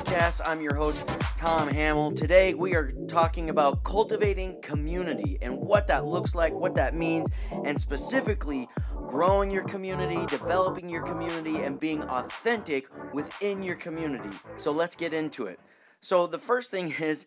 podcast. I'm your host, Tom Hammel. Today we are talking about cultivating community and what that looks like, what that means, and specifically growing your community, developing your community, and being authentic within your community. So let's get into it. So the first thing is,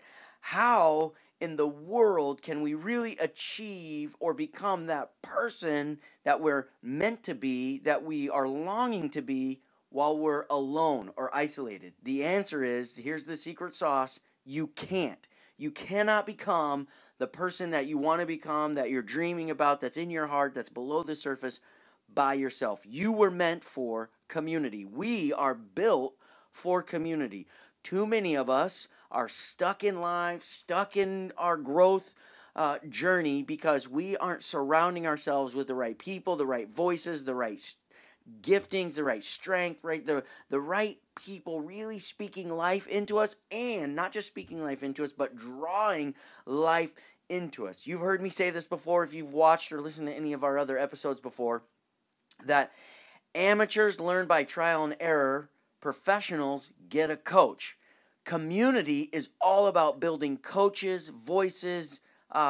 how in the world can we really achieve or become that person that we're meant to be, that we are longing to be while we're alone or isolated? The answer is, here's the secret sauce: you can't. You cannot become the person that you want to become, that you're dreaming about, that's in your heart, that's below the surface by yourself. You were meant for community. We are built for community. Too many of us are stuck in life, stuck in our growth journey because we aren't surrounding ourselves with the right people, the right voices, the right giftings, the right strength, right? The right people really speaking life into us, and not just speaking life into us, but drawing life into us. You've heard me say this before if you've watched or listened to any of our other episodes before, that amateurs learn by trial and error, professionals get a coach. Community is all about building coaches, voices,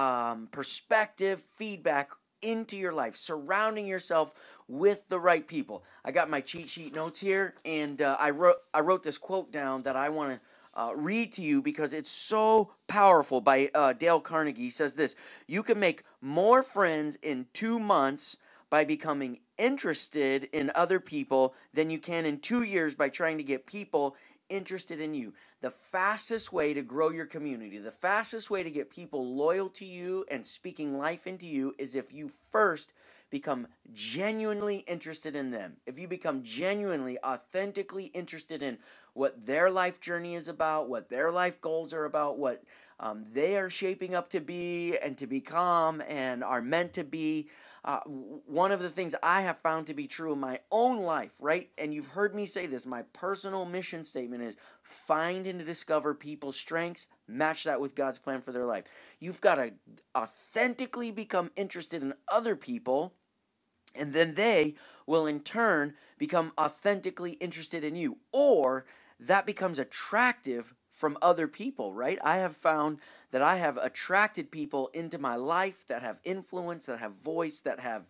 perspective, feedback into your life, surrounding yourself with the right people. I got my cheat sheet notes here, and I wrote this quote down that I want to read to you because it's so powerful, by Dale Carnegie. He says this: you can make more friends in 2 months by becoming interested in other people than you can in 2 years by trying to get people interested in you. The fastest way to grow your community, the fastest way to get people loyal to you and speaking life into you, is if you first become genuinely interested in them. If you become genuinely, authentically interested in what their life journey is about, what their life goals are about, what they are shaping up to be and to become and are meant to be. One of the things I have found to be true in my own life, right? And you've heard me say this, my personal mission statement is find and discover people's strengths, match that with God's plan for their life. You've got to authentically become interested in other people, and then they will in turn become authentically interested in you, or that becomes attractive from other people, right? I have found that I have attracted people into my life that have influence, that have voice, that have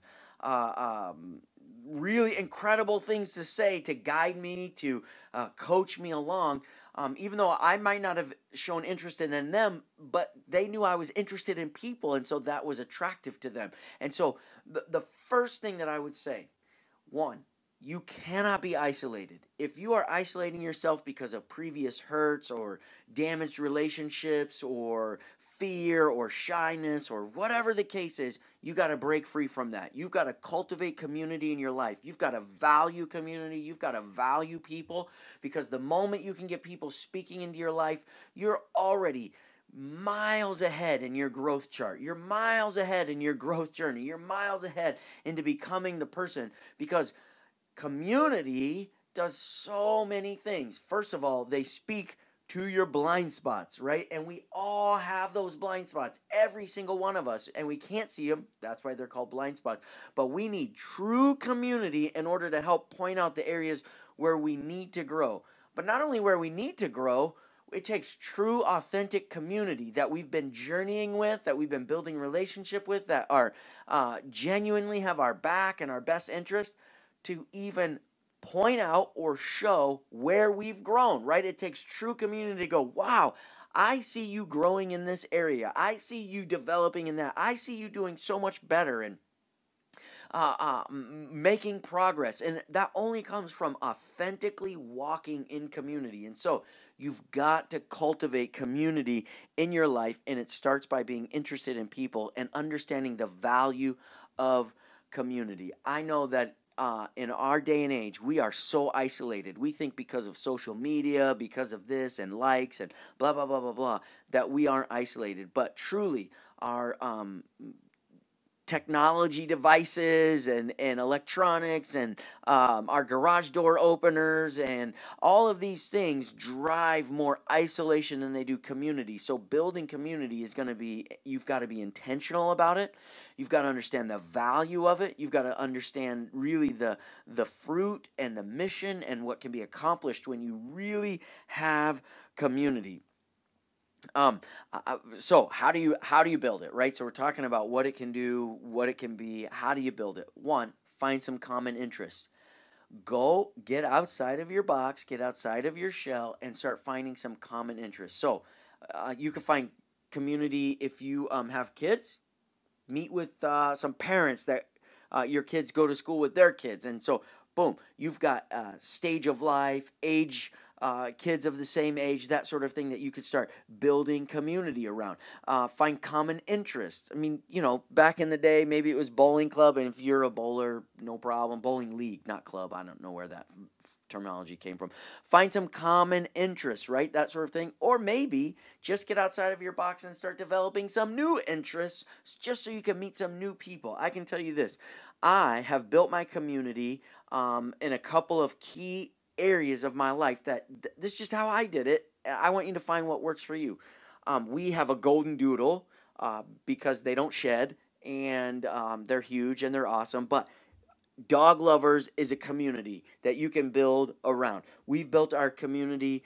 really incredible things to say, to guide me, to coach me along, even though I might not have shown interest in them, but they knew I was interested in people, and so that was attractive to them. And so the first thing that I would say, one, you cannot be isolated. If you are isolating yourself because of previous hurts or damaged relationships or fear or shyness or whatever the case is, you got to break free from that. You've got to cultivate community in your life. You've got to value community. You've got to value people, because the moment you can get people speaking into your life, you're already miles ahead in your growth chart. You're miles ahead in your growth journey. You're miles ahead into becoming the person, because community does so many things. First of all, they speak to your blind spots, right? And we all have those blind spots, every single one of us, and we can't see them. That's why they're called blind spots. But we need true community in order to help point out the areas where we need to grow. But not only where we need to grow, it takes true, authentic community that we've been journeying with, that we've been building relationship with, that are genuinely have our back and our best interest, to even point out or show where we've grown, right? It takes true community to go, wow, I see you growing in this area. I see you developing in that. I see you doing so much better and making progress. And that only comes from authentically walking in community. And so you've got to cultivate community in your life, and it starts by being interested in people and understanding the value of community. I know that in our day and age, we are so isolated. We think because of social media, because of this and likes and blah, blah, blah, blah, blah, that we aren't isolated. But truly, our technology devices and electronics and our garage door openers and all of these things drive more isolation than they do community. So building community is going to be, you've got to be intentional about it. You've got to understand the value of it. You've got to understand really the fruit and the mission and what can be accomplished when you really have community. So how do you build it, right? So we're talking about what it can do, what it can be. How do you build it? One, find some common interest. Go get outside of your box, get outside of your shell, and start finding some common interest. So you can find community if you have kids. Meet with some parents that your kids go to school with their kids, and so boom, you've got stage of life, age. Kids of the same age, that sort of thing that you could start building community around. Find common interest. I mean, back in the day, maybe it was bowling club, and if you're a bowler, no problem. Bowling league, not club. I don't know where that terminology came from. Find some common interests, right? That sort of thing. Or maybe just get outside of your box and start developing some new interests just so you can meet some new people. I can tell you this. I have built my community in a couple of key areas of my life that this is just how I did it. I want you to find what works for you. We have a golden doodle because they don't shed, and they're huge and they're awesome, but dog lovers is a community that you can build around. I've built my community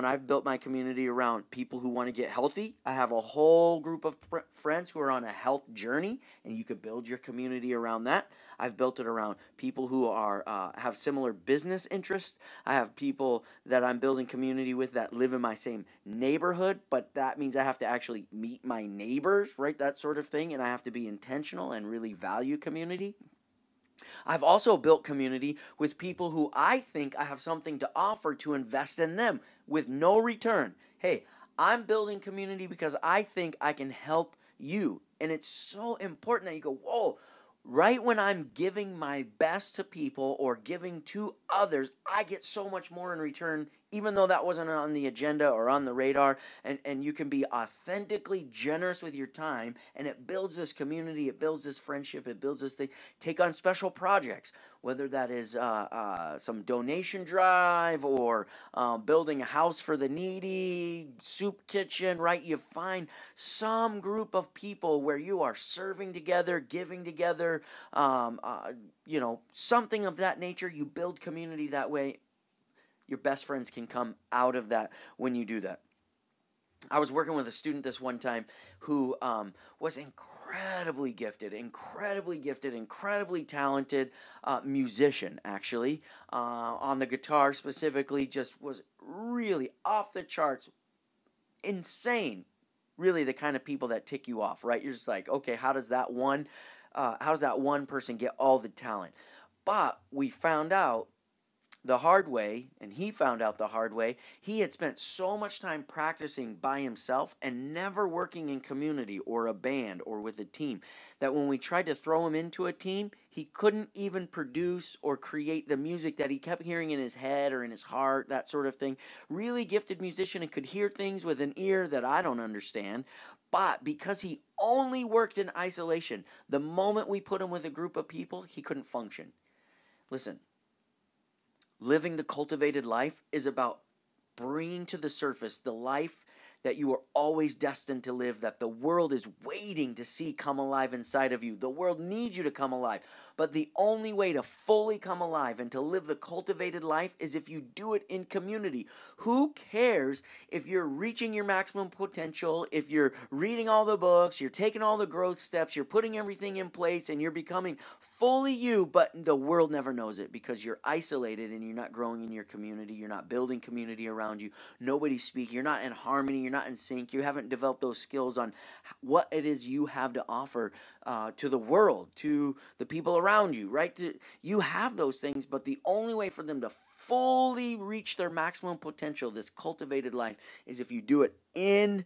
around people who want to get healthy. I have a whole group of friends who are on a health journey, and you could build your community around that. I've built it around people who are have similar business interests. I have people that I'm building community with that live in my same neighborhood, but that means I have to actually meet my neighbors, right? That sort of thing, and I have to be intentional and really value community. I've also built community with people who I think I have something to offer to invest in them with no return. Hey, I'm building community because I think I can help you. And it's so important that you go, whoa, right when I'm giving my best to people or giving to others, I get so much more in return, even though that wasn't on the agenda or on the radar. And you can be authentically generous with your time, and it builds this community, it builds this friendship, it builds this thing. Take on special projects, whether that is some donation drive or building a house for the needy, soup kitchen, right? You find some group of people where you are serving together, giving together, something of that nature. You build community that way. Your best friends can come out of that when you do that. I was working with a student this one time who was incredibly gifted, incredibly talented musician, actually. On the guitar specifically, just was really off the charts, insane. Really the kind of people that tick you off, right? You're just like, okay, how does that one person get all the talent? But we found out the hard way, and he found out the hard way, he had spent so much time practicing by himself and never working in community or a band or with a team that when we tried to throw him into a team, he couldn't even produce or create the music that he kept hearing in his head or in his heart, that sort of thing. Really gifted musician and could hear things with an ear that I don't understand. But because he only worked in isolation, the moment we put him with a group of people, he couldn't function. Listen. Living the cultivated life is about bringing to the surface the life that you are always destined to live, that the world is waiting to see come alive inside of you. The world needs you to come alive. But the only way to fully come alive and to live the cultivated life is if you do it in community. Who cares if you're reaching your maximum potential, if you're reading all the books, you're taking all the growth steps, you're putting everything in place, and you're becoming fully you, but the world never knows it because you're isolated and you're not growing in your community. You're not building community around you. Nobody's speaking. You're not in harmony. You're not in sync. You haven't developed those skills on what it is you have to offer to the world, to the people around you, right? You have those things, but the only way for them to fully reach their maximum potential, this cultivated life, is if you do it in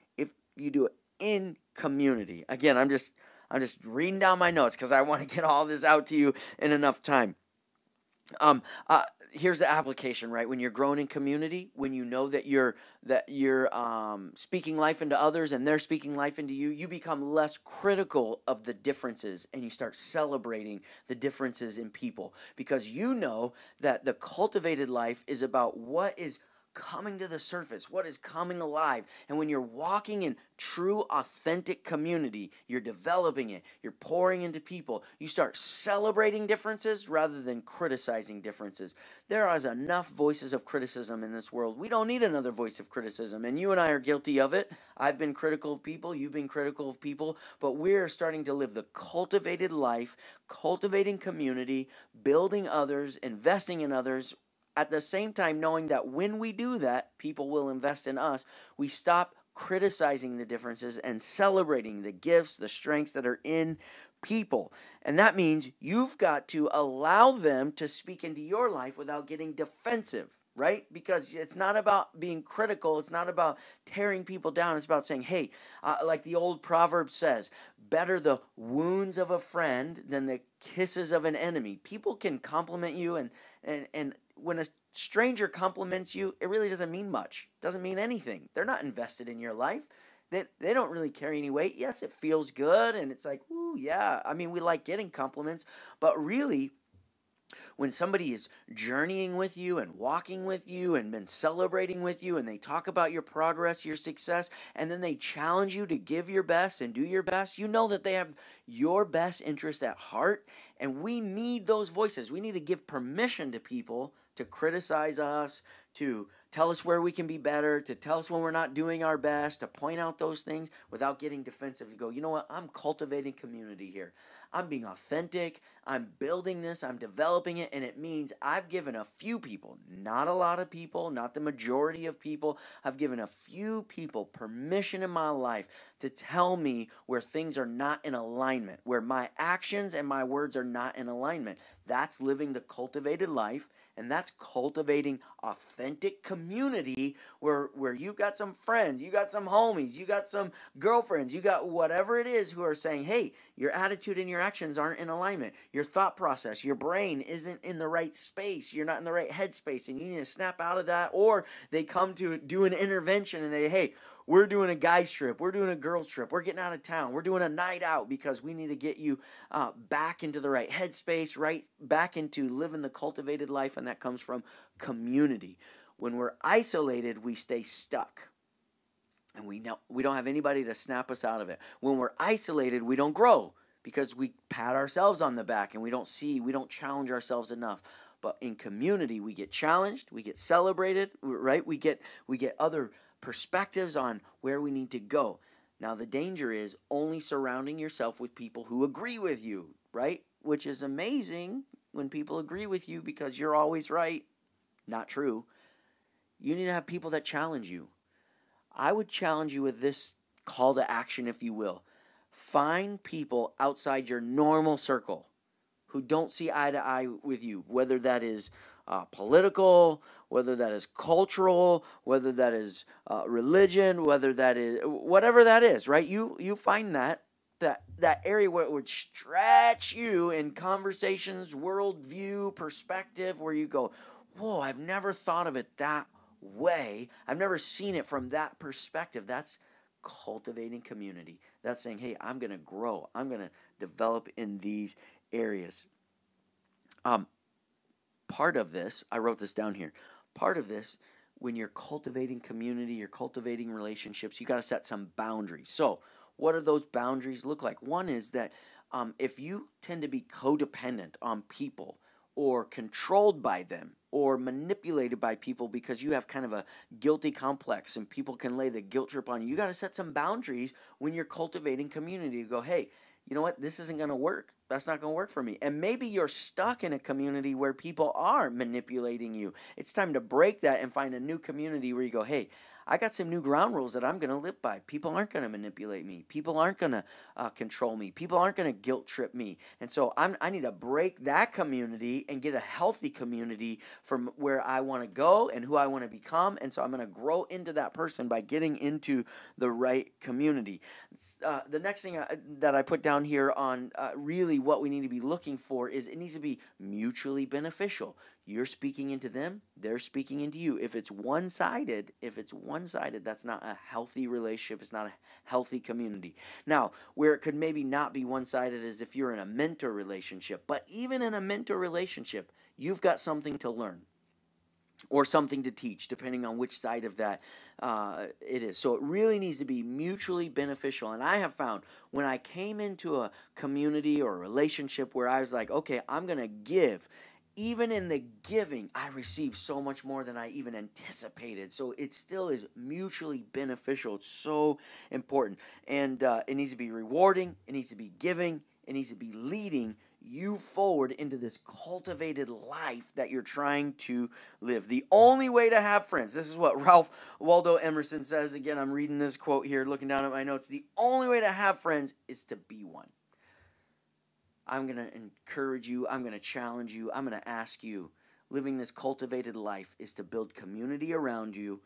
community. Again, I'm just reading down my notes because I want to get all this out to you in enough time. here's the application, right? When you're growing in community, when you know that you're speaking life into others and they're speaking life into you, you become less critical of the differences and you start celebrating the differences in people, because you know that the cultivated life is about what is coming to the surface, what is coming alive. And when you're walking in true, authentic community, you're developing it, you're pouring into people, you start celebrating differences rather than criticizing differences. There is enough voices of criticism in this world. We don't need another voice of criticism, and you and I are guilty of it. I've been critical of people, you've been critical of people, but we're starting to live the cultivated life, cultivating community, building others, investing in others, at the same time knowing that when we do that, people will invest in us. We stop criticizing the differences and celebrating the gifts, the strengths that are in people. And that means you've got to allow them to speak into your life without getting defensive, right? Because it's not about being critical. It's not about tearing people down. It's about saying, hey, like the old proverb says, better the wounds of a friend than the kisses of an enemy. People can compliment you, and when a stranger compliments you, it really doesn't mean much. It doesn't mean anything. They're not invested in your life. They don't really carry any weight. Yes, it feels good, and it's like, ooh, yeah. I mean, we like getting compliments, but really, when somebody is journeying with you and walking with you and been celebrating with you, and they talk about your progress, your success, and then they challenge you to give your best and do your best, you know that they have your best interest at heart. And we need those voices. We need to give permission to people to criticize us, to tell us where we can be better, to tell us when we're not doing our best, to point out those things without getting defensive, to go, you know what, I'm cultivating community here. I'm being authentic, I'm building this, I'm developing it, and it means I've given a few people, not a lot of people, not the majority of people, I've given a few people permission in my life to tell me where things are not in alignment, where my actions and my words are not in alignment. That's living the cultivated life. And that's cultivating authentic community where you got some friends, you got some homies, you got some girlfriends, you got whatever it is who are saying, hey, your attitude and your actions aren't in alignment. Your thought process, your brain isn't in the right space. You're not in the right headspace, and you need to snap out of that. Or they come to do an intervention and they, hey, we're doing a guys trip, we're doing a girls trip, we're getting out of town, we're doing a night out because we need to get you back into the right headspace, right back into living the cultivated life, and that comes from community. When we're isolated, we stay stuck, and we don't have anybody to snap us out of it. When we're isolated, we don't grow because we pat ourselves on the back and we don't challenge ourselves enough. But in community, we get challenged, we get celebrated, right? We get other perspectives on where we need to go. Now, the danger is only surrounding yourself with people who agree with you, right? Which is amazing when people agree with you because you're always right. Not true. You need to have people that challenge you. I would challenge you with this call to action, if you will. Find people outside your normal circle who don't see eye to eye with you, whether that is political, whether that is cultural, whether that is religion, whether that is whatever that is, right? You find that area where it would stretch you in conversations, worldview, perspective, where you go, whoa, I've never thought of it that way. I've never seen it from that perspective. That's cultivating community. That's saying, hey, I'm going to grow. I'm going to develop in these areas. Part of this, I wrote this down here. Part of this, when you're cultivating community, you're cultivating relationships, you got to set some boundaries. So, what do those boundaries look like? One is that if you tend to be codependent on people, or controlled by them, or manipulated by people because you have kind of a guilty complex and people can lay the guilt trip on you, you got to set some boundaries when you're cultivating community. You go, hey, you know what? This isn't going to work. That's not going to work for me. And maybe you're stuck in a community where people are manipulating you. It's time to break that and find a new community where you go, hey, I got some new ground rules that I'm going to live by. People aren't going to manipulate me. People aren't going to control me. People aren't going to guilt trip me. And so I need to break that community and get a healthy community from where I want to go and who I want to become. And so I'm going to grow into that person by getting into the right community. The next thing that I put down here on really really what we need to be looking for is it needs to be mutually beneficial. You're speaking into them, they're speaking into you. If it's one-sided, that's not a healthy relationship. It's not a healthy community. Now, where it could maybe not be one-sided is if you're in a mentor relationship. But even in a mentor relationship, you've got something to learn or something to teach, depending on which side of that it is. So it really needs to be mutually beneficial. And I have found when I came into a community or a relationship where I was like, okay, I'm going to give, even in the giving, I received so much more than I even anticipated. So it still is mutually beneficial. It's so important. And it needs to be rewarding. It needs to be giving. It needs to be leading you forward into this cultivated life that you're trying to live. The only way to have friends, this is what Ralph Waldo Emerson says. Again, I'm reading this quote here, looking down at my notes. The only way to have friends is to be one. I'm going to encourage you. I'm going to challenge you. I'm going to ask you, living this cultivated life is to build community around you,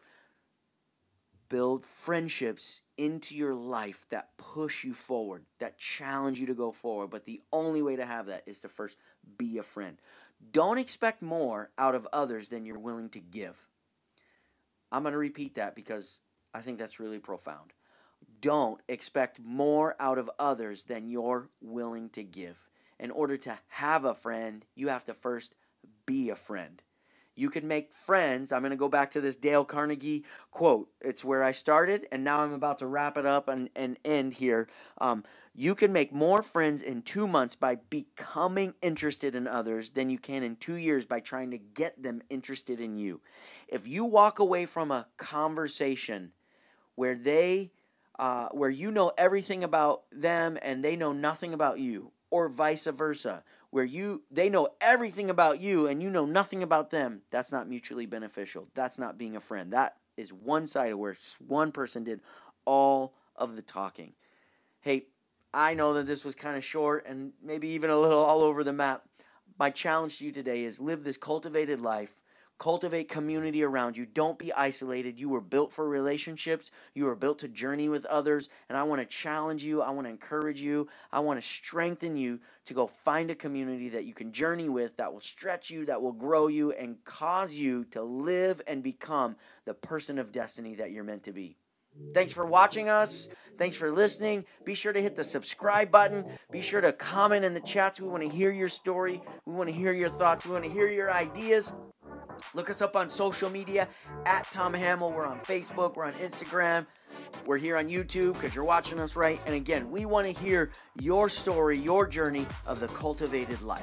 build friendships into your life that push you forward, that challenge you to go forward. But the only way to have that is to first be a friend. Don't expect more out of others than you're willing to give. I'm going to repeat that because I think that's really profound. Don't expect more out of others than you're willing to give. In order to have a friend, you have to first be a friend. You can make friends. I'm going to go back to this Dale Carnegie quote. It's where I started, and now I'm about to wrap it up and end here. You can make more friends in 2 months by becoming interested in others than you can in 2 years by trying to get them interested in you. If you walk away from a conversation where where you know everything about them and they know nothing about you, or vice versa, where they know everything about you and you know nothing about them, that's not mutually beneficial. That's not being a friend. That is one-sided, where one person did all of the talking. Hey, I know that this was kind of short and maybe even a little all over the map. My challenge to you today is live this cultivated life. Cultivate community around you. Don't be isolated. You were built for relationships. You were built to journey with others. And I want to challenge you. I want to encourage you. I want to strengthen you to go find a community that you can journey with, that will stretch you, that will grow you, and cause you to live and become the person of destiny that you're meant to be. Thanks for watching us. Thanks for listening. Be sure to hit the subscribe button. Be sure to comment in the chats. We want to hear your story. We want to hear your thoughts. We want to hear your ideas. Look us up on social media at Tom Hammel. We're on Facebook. We're on Instagram. We're here on YouTube because you're watching us, right? And again, we want to hear your story, your journey of the cultivated life.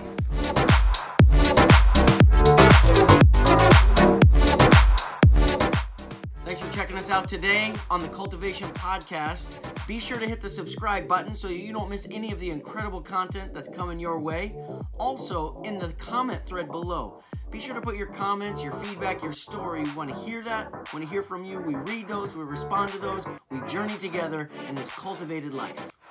Thanks for checking us out today on the Cultivation Podcast. Be sure to hit the subscribe button so you don't miss any of the incredible content that's coming your way. Also, in the comment thread below, be sure to put your comments, your feedback, your story. We want to hear that. We want to hear from you. We read those. We respond to those. We journey together in this cultivated life.